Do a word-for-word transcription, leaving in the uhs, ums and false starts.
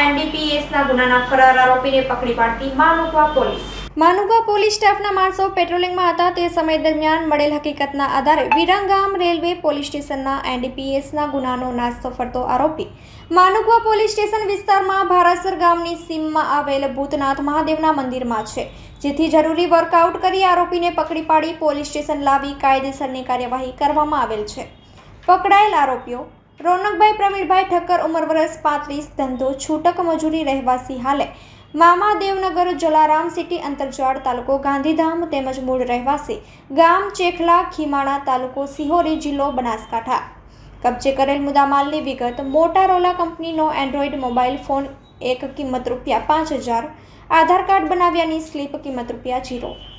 એનડીપીએસના ગુનાના ફરાર આરોપીને પકડી પાડતી માનુગવા પોલીસ. માનુગવા પોલીસ સ્ટાફના માણસો પેટ્રોલિંગમાં હતા તે સમય દરમિયાન મળેલ હકીકતના આધારે વિરંગામ રેલવે પોલીસ સ્ટેશનના એનડીપીએસના ગુનાનો નાસ્તો ફરતો આરોપી માનુગવા પોલીસ સ્ટેશન વિસ્તારમાં ભારાસર ગામની સીમમાં આવેલ ભૂતનાથ મહાદેવના મંદિરમાં છે, જેથી જરૂરી વર્કઆઉટ કરી આરોપીને પકડી પાડી પોલીસ સ્ટેશન લાવી કાયદેસરની કાર્યવાહી કરવામાં આવેલ છે. પકડાયેલ આરોપીઓ રોનકભાઈ પ્રવીણભાઈ ઠક્કર, ઉંમર વર્ષ પાંત્રીસ, ધંધો છૂટક મજૂરી, રહેવાસી હાલે મામા દેવનગર, જલારામ સિટી, અંતરજાળ, તાલુકો ગાંધીધામ, તેમજ મૂળ રહેવાસી ગામ ચેખલા, ખીમાણા, તાલુકો સિહોરી, જિલ્લો બનાસકાંઠા. કબજે કરેલ મુદ્દામાલની વિગત: મોટારોલા કંપનીનો એન્ડ્રોઈડ મોબાઈલ ફોન, એક કિંમત રૂપિયા પાંચ હજાર, આધાર કાર્ડ બનાવ્યાની સ્લીપ કિંમત રૂપિયા જીરો.